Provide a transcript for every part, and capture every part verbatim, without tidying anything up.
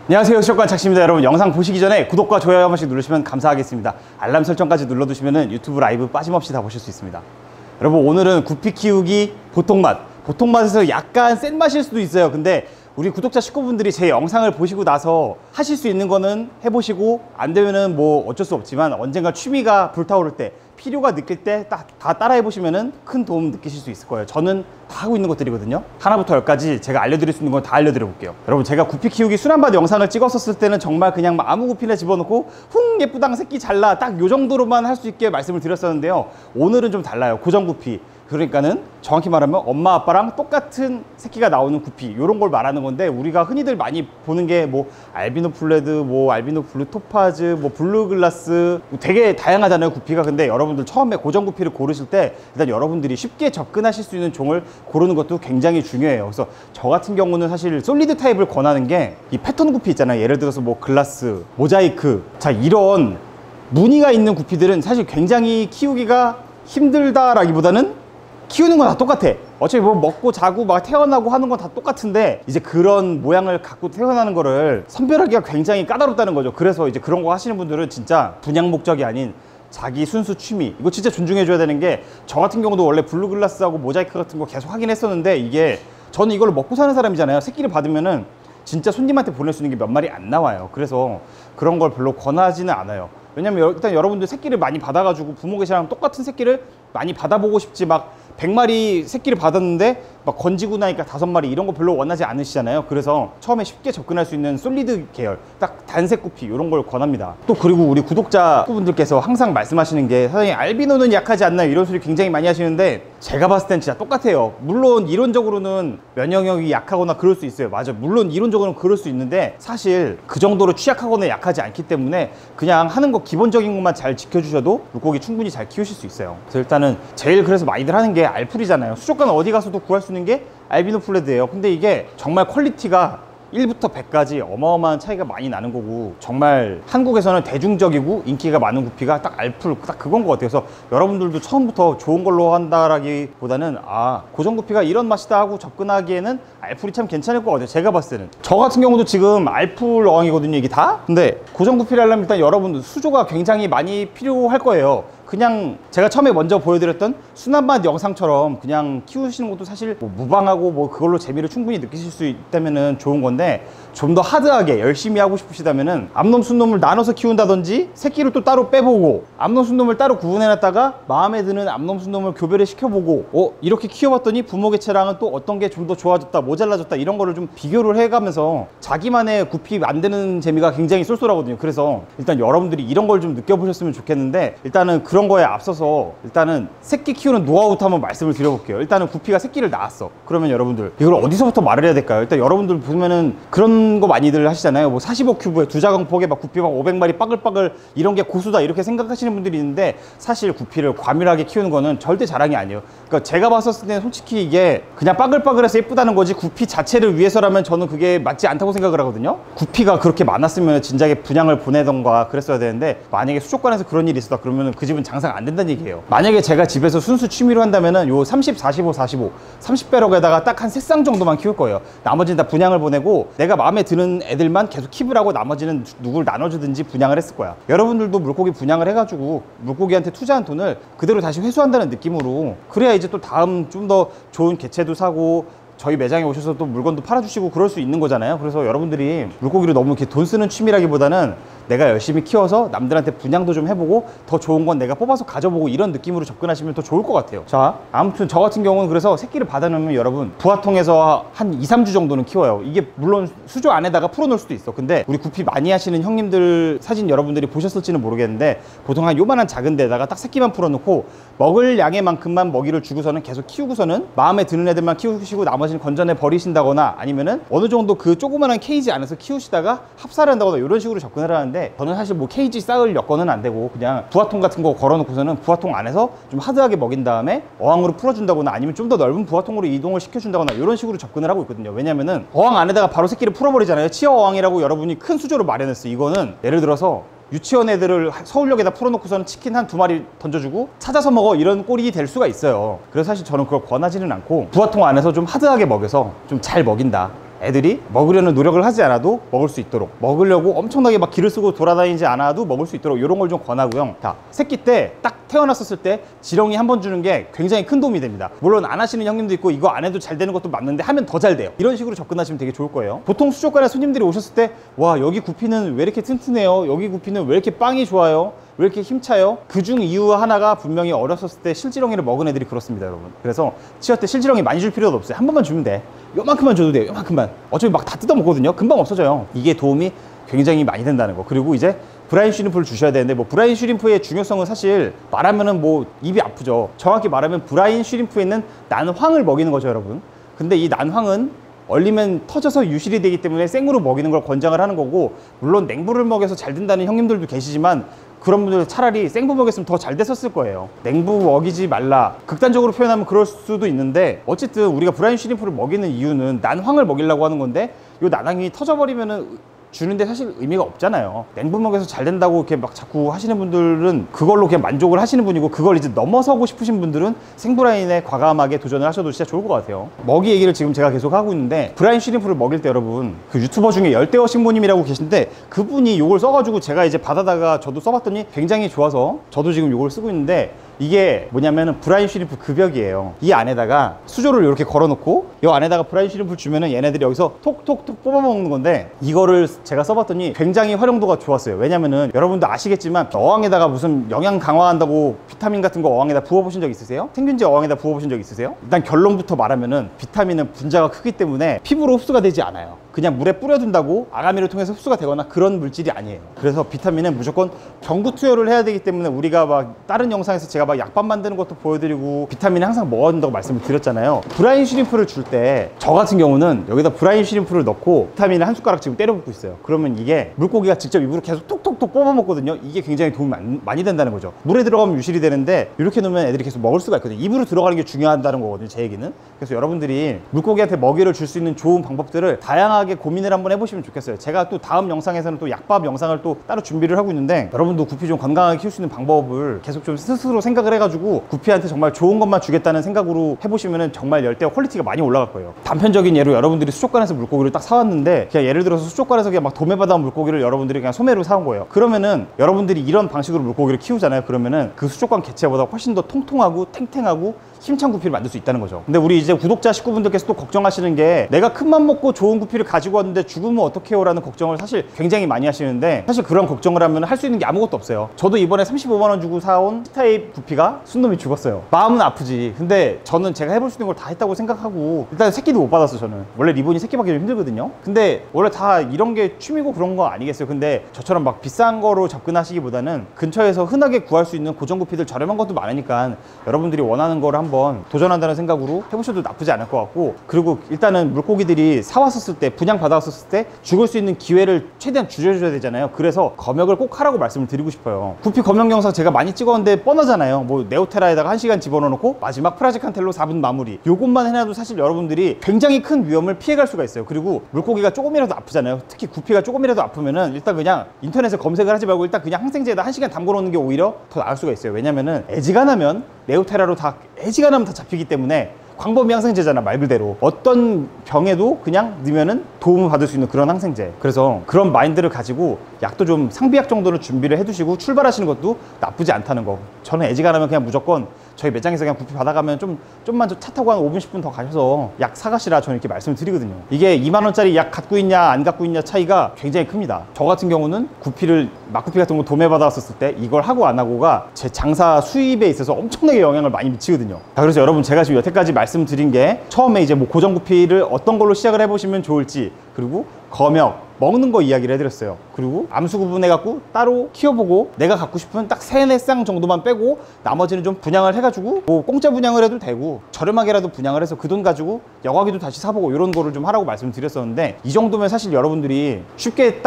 안녕하세요, 수족관 착시입니다. 여러분, 영상 보시기 전에 구독과 좋아요 한 번씩 누르시면 감사하겠습니다. 알람 설정까지 눌러두시면 유튜브 라이브 빠짐없이 다 보실 수 있습니다. 여러분, 오늘은 구피 키우기 보통맛, 보통맛에서 약간 센 맛일 수도 있어요. 근데 우리 구독자 식구분들이 제 영상을 보시고 나서 하실 수 있는 거는 해보시고, 안 되면은 뭐 어쩔 수 없지만 언젠가 취미가 불타오를 때, 필요가 느낄 때 딱 다 따라해보시면은 큰 도움 느끼실 수 있을 거예요. 저는 다 하고 있는 것들이거든요. 하나부터 열까지 제가 알려드릴 수 있는 건 다 알려드려 볼게요. 여러분, 제가 구피 키우기 순환밭 영상을 찍었었을 때는 정말 그냥 아무 구피나 집어넣고 훅 예쁘당 새끼 잘라 딱 요 정도로만 할 수 있게 말씀을 드렸었는데요. 오늘은 좀 달라요. 고정 구피. 그러니까는 정확히 말하면 엄마 아빠랑 똑같은 새끼가 나오는 구피, 이런 걸 말하는 건데, 우리가 흔히들 많이 보는 게 뭐 알비노 플레드, 뭐 알비노 블루 토파즈, 뭐 블루 글라스, 되게 다양하잖아요, 구피가. 근데 여러분들 처음에 고정 구피를 고르실 때 일단 여러분들이 쉽게 접근하실 수 있는 종을 고르는 것도 굉장히 중요해요. 그래서 저 같은 경우는 사실 솔리드 타입을 권하는 게, 이 패턴 구피 있잖아요. 예를 들어서 뭐 글라스, 모자이크, 자, 이런 무늬가 있는 구피들은 사실 굉장히 키우기가 힘들다라기보다는 키우는 건 다 똑같아. 어차피 뭐 먹고 자고 막 태어나고 하는 건 다 똑같은데, 이제 그런 모양을 갖고 태어나는 거를 선별하기가 굉장히 까다롭다는 거죠. 그래서 이제 그런 거 하시는 분들은 진짜 분양 목적이 아닌 자기 순수 취미, 이거 진짜 존중해 줘야 되는 게, 저 같은 경우도 원래 블루글라스하고 모자이크 같은 거 계속 하긴 했었는데, 이게 저는 이걸로 먹고 사는 사람이잖아요. 새끼를 받으면은 진짜 손님한테 보낼 수 있는 게 몇 마리 안 나와요. 그래서 그런 걸 별로 권하지는 않아요. 왜냐면 일단 여러분들 새끼를 많이 받아가지고 부모 계시랑 똑같은 새끼를 많이 받아보고 싶지, 막 백 마리 새끼를 받았는데 막 건지고 나니까 다섯 마리 이런 거 별로 원하지 않으시잖아요. 그래서 처음에 쉽게 접근할 수 있는 솔리드 계열, 딱 단색 구피 이런 걸 권합니다. 또 그리고 우리 구독자 분들께서 항상 말씀하시는 게, 사장님 알비노는 약하지 않나요? 이런 소리 굉장히 많이 하시는데, 제가 봤을 땐 진짜 똑같아요. 물론 이론적으로는 면역력이 약하거나 그럴 수 있어요. 맞아, 물론 이론적으로는 그럴 수 있는데, 사실 그 정도로 취약하거나 약하지 않기 때문에 그냥 하는 거 기본적인 것만 잘 지켜주셔도 물고기 충분히 잘 키우실 수 있어요. 그래서 일단은 제일 그래서 많이들 하는 게 알풀이잖아요. 수족관 어디 가서도 구할 수 있는 게 알비노 플레드예요. 근데 이게 정말 퀄리티가 일부터 백까지 어마어마한 차이가 많이 나는 거고, 정말 한국에서는 대중적이고 인기가 많은 구피가 딱 알풀, 딱 그건 것 같아요. 그래서 여러분들도 처음부터 좋은 걸로 한다라기보다는, 아, 고정 구피가 이런 맛이다 하고 접근하기에는 알풀이 참 괜찮을 것 같아요. 제가 봤을 때는. 저 같은 경우도 지금 알풀 어항이거든요, 이게 다. 근데 고정 구피를 하려면 일단 여러분들 수조가 굉장히 많이 필요할 거예요. 그냥 제가 처음에 먼저 보여드렸던 순환밭 영상처럼 그냥 키우시는 것도 사실 뭐 무방하고 뭐 그걸로 재미를 충분히 느끼실 수 있다면은 좋은 건데, 좀 더 하드하게 열심히 하고 싶으시다면은 암놈 순놈을 나눠서 키운다든지, 새끼를 또 따로 빼보고 암놈 순놈을 따로 구분해놨다가 마음에 드는 암놈 순놈을 교배를 시켜보고, 어 이렇게 키워봤더니 부모 개체랑은 또 어떤 게 좀 더 좋아졌다, 모자라졌다, 이런 거를 좀 비교를 해가면서 자기만의 구피 만드는 재미가 굉장히 쏠쏠하거든요. 그래서 일단 여러분들이 이런 걸 좀 느껴보셨으면 좋겠는데, 일단은 그런 거에 앞서서 일단은 새끼 키우는 노하우부터 한번 말씀을 드려볼게요. 일단은 구피가 새끼를 낳았어. 그러면 여러분들 이걸 어디서부터 말을 해야 될까요? 일단 여러분들 보면은 그런 거 많이들 하시잖아요. 뭐 사십오 큐브에 두 자강폭에 막 구피 막 오백 마리 빠글빠글, 이런 게 고수다 이렇게 생각하시는 분들이 있는데, 사실 구피를 과밀하게 키우는 거는 절대 자랑이 아니에요. 그러니까 제가 봤었을 때는 솔직히 이게 그냥 빠글빠글해서 예쁘다는 거지, 구피 자체를 위해서라면 저는 그게 맞지 않다고 생각을 하거든요. 구피가 그렇게 많았으면 진작에 분양을 보내던가 그랬어야 되는데, 만약에 수족관에서 그런 일이 있었다 그러면 그 집은 장사가 안 된다는 얘기예요. 만약에 제가 집에서 순수 취미로 한다면은 요 삼십, 사십오, 사십오, 삼십 배럭에다가 딱 한 세 쌍 정도만 키울 거예요. 나머지는 다 분양을 보내고, 내가 마음에 드는 애들만 계속 킵을 하고 나머지는 누굴 나눠주든지 분양을 했을 거야. 여러분들도 물고기 분양을 해가지고 물고기한테 투자한 돈을 그대로 다시 회수한다는 느낌으로, 그래야 이제 또 다음 좀 더 좋은 개체도 사고 저희 매장에 오셔서 또 물건도 팔아주시고 그럴 수 있는 거잖아요. 그래서 여러분들이 물고기를 너무 이렇게 돈 쓰는 취미라기보다는 내가 열심히 키워서 남들한테 분양도 좀 해보고 더 좋은 건 내가 뽑아서 가져보고, 이런 느낌으로 접근하시면 더 좋을 것 같아요. 자, 아무튼 저 같은 경우는 그래서 새끼를 받아놓으면 여러분 부화통에서 한 이, 삼 주 정도는 키워요. 이게 물론 수조 안에다가 풀어놓을 수도 있어. 근데 우리 구피 많이 하시는 형님들 사진 여러분들이 보셨을지는 모르겠는데, 보통 한 요만한 작은 데다가 딱 새끼만 풀어놓고 먹을 양의 만큼만 먹이를 주고서는 계속 키우고서는 마음에 드는 애들만 키우시고 나머지는 건전해 버리신다거나, 아니면은 어느 정도 그 조그만한 케이지 안에서 키우시다가 합사를 한다거나 이런 식으로 접근을 하는데, 저는 사실 뭐 케이지 쌓을 여건은 안 되고 그냥 부화통 같은 거 걸어놓고서는 부화통 안에서 좀 하드하게 먹인 다음에 어항으로 풀어준다거나, 아니면 좀 더 넓은 부화통으로 이동을 시켜준다거나 이런 식으로 접근을 하고 있거든요. 왜냐면은 어항 안에다가 바로 새끼를 풀어버리잖아요. 치어 어항이라고 여러분이 큰 수조를 마련했어요. 이거는 예를 들어서 유치원 애들을 서울역에다 풀어놓고서는 치킨 한 두 마리 던져주고 찾아서 먹어, 이런 꼴이 될 수가 있어요. 그래서 사실 저는 그걸 권하지는 않고, 부화통 안에서 좀 하드하게 먹여서 좀 잘 먹인다, 애들이 먹으려는 노력을 하지 않아도 먹을 수 있도록, 먹으려고 엄청나게 막 기를 쓰고 돌아다니지 않아도 먹을 수 있도록 이런 걸 좀 권하고요. 자, 새끼 때 딱 태어났었을 때 지렁이 한 번 주는 게 굉장히 큰 도움이 됩니다. 물론 안 하시는 형님도 있고 이거 안 해도 잘 되는 것도 맞는데 하면 더 잘 돼요. 이런 식으로 접근하시면 되게 좋을 거예요. 보통 수족관에 손님들이 오셨을 때 와, 여기 구피는 왜 이렇게 튼튼해요? 여기 구피는 왜 이렇게 빵이 좋아요? 왜 이렇게 힘차요? 그중 이유 하나가 분명히 어렸었을 때 실지렁이를 먹은 애들이 그렇습니다, 여러분. 그래서 치어 때 실지렁이 많이 줄 필요도 없어요. 한 번만 주면 돼. 요만큼만 줘도 돼요. 요만큼만. 어차피 막 다 뜯어 먹거든요. 금방 없어져요. 이게 도움이 굉장히 많이 된다는 거. 그리고 이제 브라인 슈림프를 주셔야 되는데, 뭐 브라인 슈림프의 중요성은 사실 말하면은 뭐 입이 아프죠. 정확히 말하면 브라인 슈림프에 있는 난황을 먹이는 거죠, 여러분. 근데 이 난황은 얼리면 터져서 유실이 되기 때문에 생으로 먹이는 걸 권장을 하는 거고, 물론 냉부를 먹여서 잘 된다는 형님들도 계시지만 그런 분들 차라리 생부 먹였으면 더 잘 됐었을 거예요. 냉부 먹이지 말라, 극단적으로 표현하면 그럴 수도 있는데, 어쨌든 우리가 브라인 슈림프를 먹이는 이유는 난황을 먹이려고 하는 건데, 이 난황이 터져버리면은 주는데 사실 의미가 없잖아요. 냉부 먹여서 잘 된다고 이렇게 막 자꾸 하시는 분들은 그걸로 그냥 만족을 하시는 분이고, 그걸 이제 넘어서고 싶으신 분들은 생브라인에 과감하게 도전을 하셔도 진짜 좋을 것 같아요. 먹이 얘기를 지금 제가 계속 하고 있는데, 브라인 슈림프를 먹일 때 여러분, 그 유튜버 중에 열대어 식모님이라고 계신데 그분이 이걸 써가지고 제가 이제 받아다가 저도 써봤더니 굉장히 좋아서 저도 지금 이걸 쓰고 있는데, 이게 뭐냐면은 브라인 슈림프 급역이에요. 이 안에다가 수조를 이렇게 걸어놓고 이 안에다가 브라인 슈림프를 주면은 얘네들이 여기서 톡톡톡 뽑아먹는 건데, 이거를 제가 써봤더니 굉장히 활용도가 좋았어요. 왜냐면은 여러분도 아시겠지만 어항에다가 무슨 영양 강화한다고 비타민 같은 거 어항에다 부어보신 적 있으세요? 생균제 어항에다 부어보신 적 있으세요? 일단 결론부터 말하면은 비타민은 분자가 크기 때문에 피부로 흡수가 되지 않아요. 그냥 물에 뿌려둔다고 아가미를 통해서 흡수가 되거나 그런 물질이 아니에요. 그래서 비타민은 무조건 경구 투여를 해야 되기 때문에, 우리가 막 다른 영상에서 제가 막 약밥 만드는 것도 보여드리고 비타민을 항상 먹어야 된다고 말씀을 드렸잖아요. 브라인 슈림프를 줄 때 저 같은 경우는 여기다 브라인 슈림프를 넣고 비타민을 한 숟가락 지금 때려 붓고 있어요. 그러면 이게 물고기가 직접 입으로 계속 톡톡톡 뽑아 먹거든요. 이게 굉장히 도움이 많이 된다는 거죠. 물에 들어가면 유실이 되는데 이렇게 놓으면 애들이 계속 먹을 수가 있거든요. 입으로 들어가는 게 중요하다는 거거든요, 제 얘기는. 그래서 여러분들이 물고기한테 먹이를 줄 수 있는 좋은 방법들을 다양하게 고민을 한번 해보시면 좋겠어요. 제가 또 다음 영상에서는 또 약밥 영상을 또 따로 준비를 하고 있는데, 여러분도 구피 좀 건강하게 키울 수 있는 방법을 계속 좀 스스로 생각을 해가지고 구피한테 정말 좋은 것만 주겠다는 생각으로 해보시면은 정말 열대어 퀄리티가 많이 올라갈 거예요. 단편적인 예로 여러분들이 수족관에서 물고기를 딱 사왔는데, 그냥 예를 들어서 수족관에서 그냥 막 도매받아 온 물고기를 여러분들이 그냥 소매로 사온 거예요. 그러면은 여러분들이 이런 방식으로 물고기를 키우잖아요. 그러면은 그 수족관 개체보다 훨씬 더 통통하고 탱탱하고 힘찬 구피를 만들 수 있다는 거죠. 근데 우리 이제 구독자 식구분들께서 또 걱정하시는 게, 내가 큰맘 먹고 좋은 구피를 가지고 왔는데 죽으면 어떡해요? 라는 걱정을 사실 굉장히 많이 하시는데, 사실 그런 걱정을 하면 할 수 있는 게 아무것도 없어요. 저도 이번에 삼십오만 원 주고 사온 C타입 구피가 순놈이 죽었어요. 마음은 아프지. 근데 저는 제가 해볼 수 있는 걸 다 했다고 생각하고, 일단 새끼도 못 받았어. 저는 원래 리본이 새끼 받기 좀 힘들거든요. 근데 원래 다 이런 게 취미고 그런 거 아니겠어요? 근데 저처럼 막 비싼 거로 접근하시기보다는 근처에서 흔하게 구할 수 있는 고정 구피들 저렴한 것도 많으니까 여러분들이 원하는 거를 한번 도전한다는 생각으로 해보셔도 나쁘지 않을 것 같고, 그리고 일단은 물고기들이 사왔었을 때, 분양 받아왔었을 때 죽을 수 있는 기회를 최대한 줄여줘야 되잖아요. 그래서 검역을 꼭 하라고 말씀을 드리고 싶어요. 구피 검역 영상 제가 많이 찍었는데 뻔하잖아요. 뭐 네오테라에다가 한 시간 집어넣어놓고 마지막 프라지칸텔로 사 분 마무리, 요것만 해놔도 사실 여러분들이 굉장히 큰 위험을 피해갈 수가 있어요. 그리고 물고기가 조금이라도 아프잖아요. 특히 구피가 조금이라도 아프면은 일단 그냥 인터넷에 검색을 하지 말고 일단 그냥 항생제에다 한 시간 담궈놓는 게 오히려 더 나을 수가 있어요. 왜냐면은 애지간하면 네오테라로 다 애지간하면 다 잡히기 때문에, 광범위 항생제잖아, 말 그대로. 어떤 병에도 그냥 넣으면은 도움을 받을 수 있는 그런 항생제. 그래서 그런 마인드를 가지고 약도 좀 상비약 정도는 준비를 해두시고 출발하시는 것도 나쁘지 않다는 거. 저는 애지간하면 그냥 무조건 저희 매장에서 그냥 구피 받아가면 좀, 좀만 차 타고 한 오 분, 십 분 더 가셔서 약 사가시라 저는 이렇게 말씀을 드리거든요. 이게 이만 원짜리 약 갖고 있냐 안 갖고 있냐 차이가 굉장히 큽니다. 저 같은 경우는 구피를, 막구피 같은 거 도매받았었을 때 이걸 하고 안 하고가 제 장사 수입에 있어서 엄청나게 영향을 많이 미치거든요. 자, 그래서 여러분, 제가 지금 여태까지 말씀드린 게 처음에 이제 뭐 고정 구피를 어떤 걸로 시작을 해보시면 좋을지, 그리고 검역, 먹는 거 이야기를 해드렸어요. 그리고 암수 구분해갖고 따로 키워보고, 내가 갖고 싶은 딱 세네 쌍 정도만 빼고 나머지는 좀 분양을 해가지고, 뭐 공짜 분양을 해도 되고 저렴하게라도 분양을 해서 그 돈 가지고 여과기도 다시 사보고 이런 거를 좀 하라고 말씀드렸었는데, 이 정도면 사실 여러분들이 쉽게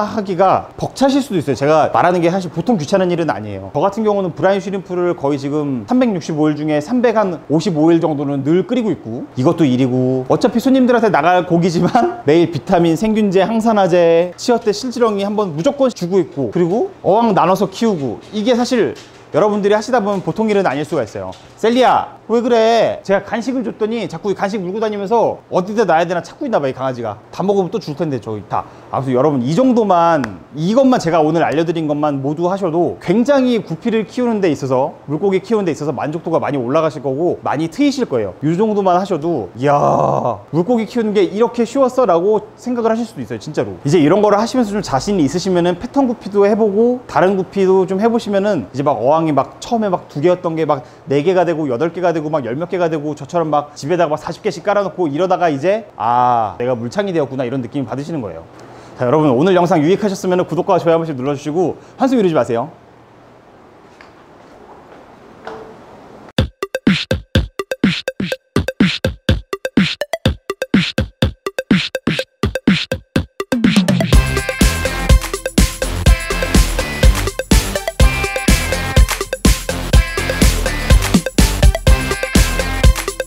따라하기가 벅차실 수도 있어요. 제가 말하는 게 사실 보통 귀찮은 일은 아니에요. 저 같은 경우는 브라인 슈림프를 거의 지금 삼백육십오 일 중에 삼백오십오 일 정도는 늘 끓이고 있고, 이것도 일이고, 어차피 손님들한테 나갈 고기지만 매일 비타민, 생균제, 항산화제, 치어 때 실지렁이 한번 무조건 주고 있고, 그리고 어항 나눠서 키우고, 이게 사실 여러분들이 하시다 보면 보통 일은 아닐 수가 있어요. 셀리야, 왜 그래? 제가 간식을 줬더니 자꾸 간식 물고 다니면서 어디다 놔야 되나 찾고 있나 봐, 이 강아지가. 다 먹으면 또 줄 텐데, 저기 다. 아무튼 여러분, 이 정도만, 이것만 제가 오늘 알려드린 것만 모두 하셔도 굉장히 구피를 키우는 데 있어서, 물고기 키우는 데 있어서 만족도가 많이 올라가실 거고 많이 트이실 거예요. 이 정도만 하셔도 이야, 물고기 키우는 게 이렇게 쉬웠어? 라고 생각을 하실 수도 있어요, 진짜로. 이제 이런 거를 하시면서 좀 자신이 있으시면은 패턴 구피도 해보고 다른 구피도 좀 해보시면은 이제 막 어항이 막 처음에 막 두 개였던 게 막 네 개가 되고 여덟 개가 되고 막 열 몇 개가 되고 저처럼 막 집에다가 막 사십 개씩 깔아놓고 이러다가 이제 아, 내가 물창이 되었구나, 이런 느낌 받으시는 거예요. 자, 여러분, 오늘 영상 유익하셨으면 구독과 좋아요 한 번씩 눌러주시고 환승 이루지 마세요.